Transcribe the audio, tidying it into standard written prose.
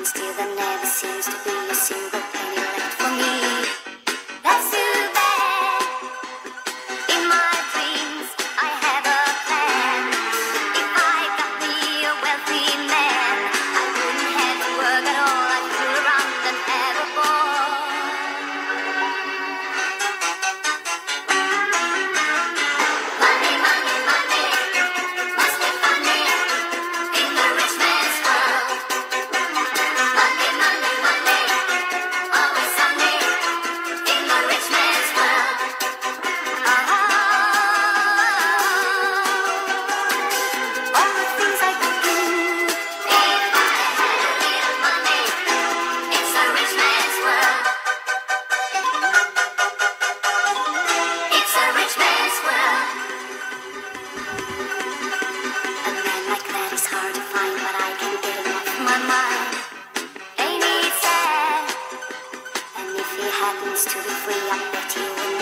and still there never seems to be a single penny left for me. That's too bad. In my dreams, I have a plan. If I got me a wealthy man, I wouldn't have to work at all. I'd fool around and have a ball. Money, money, money, must be funny in the rich man's world. Money, money, money, always sunny in the rich man's world. All the things I could do if I had a little money. It's a rich man's world. It's a rich man's world. A man like that is hard to find, but I can get him off my mind. Ain't he sad? And if he happens to be free, I bet he will